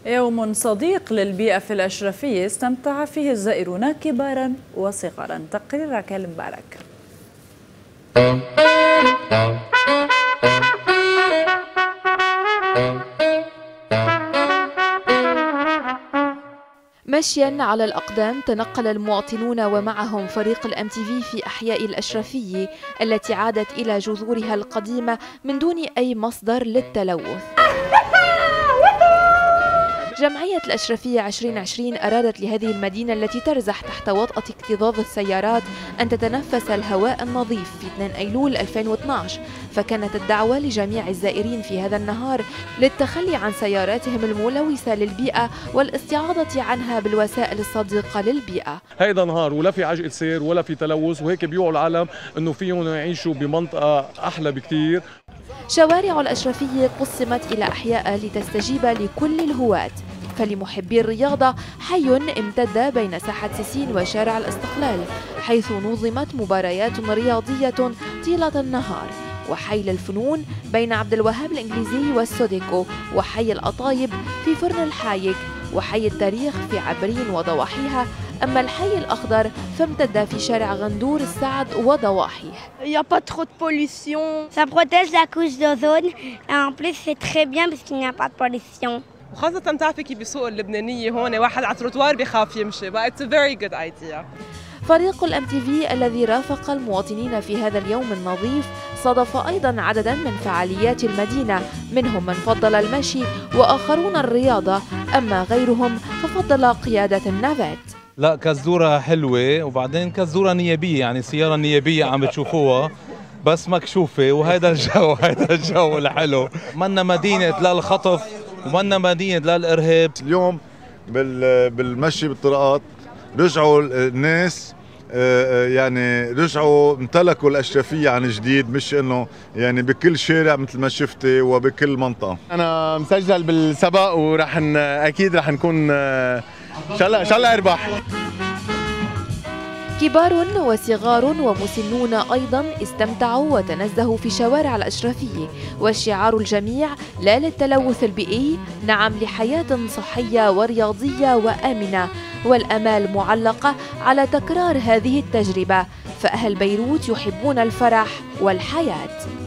يوم صديق للبيئة في الأشرفية استمتع فيه الزائرون كبارا وصغارا. تقرير راكال مبارك. مشيا على الأقدام تنقل المواطنون ومعهم فريق الMTV في أحياء الأشرفية التي عادت إلى جذورها القديمة من دون أي مصدر للتلوث. جمعية الأشرفية 2020 أرادت لهذه المدينة التي ترزح تحت وطأة اكتظاظ السيارات أن تتنفس الهواء النظيف في 2 أيلول 2012، فكانت الدعوة لجميع الزائرين في هذا النهار للتخلي عن سياراتهم الملوثة للبيئة والاستعاضة عنها بالوسائل الصديقة للبيئة. هيدا نهار ولا في عجقة سير ولا في تلوث، وهيك بيوعوا العالم أنه فيهم يعيشوا بمنطقة أحلى بكتير. شوارع الأشرفية قسمت إلى أحياء لتستجيب لكل الهواة، فلمحبي الرياضة حي امتد بين ساحة سيسين وشارع الاستقلال حيث نظمت مباريات رياضية طيلة النهار، وحي للفنون بين عبد الوهاب الإنجليزي والسوديكو، وحي القطايب في فرن الحايك، وحي التاريخ في عبرين وضواحيها. أما الحي الأخضر فامتد في شارع غندور السعد وضواحيه. Il n'y a pas trop de pollution. Ça protège la couche d'ozone et en plus c'est très bien parce qu'il n'y a pas de pollution. وخاصة بتعرفي بالسوق اللبنانية هون واحد على التروتوار بخاف يمشي، but it's a very good idea. فريق الMTV الذي رافق المواطنين في هذا اليوم النظيف صادف أيضا عددا من فعاليات المدينة، منهم من فضل المشي وآخرون الرياضة، أما غيرهم ففضل قيادة النافات. لا كزدورة حلوة، وبعدين كزدورة نيابية، يعني سيارة نيابية عم بتشوفوها بس مكشوفة، وهذا الجو هذا الجو الحلو. منا مدينة لا الخطف ومنا مدينة لا الإرهاب. اليوم بالمشي بالطرقات رجعوا الناس، يعني رجعوا امتلكوا الأشرفية عن جديد، مش انه يعني بكل شارع مثل ما شفتي وبكل منطقة. انا مسجل بالسبق وراح اكيد راح نكون ان شاء الله اربح. كبار وصغار ومسنون أيضا استمتعوا وتنزهوا في شوارع الأشرفية، والشعار الجميع لا للتلوث البيئي، نعم لحياة صحية ورياضية وآمنة، والآمال معلقة على تكرار هذه التجربة، فأهل بيروت يحبون الفرح والحياة.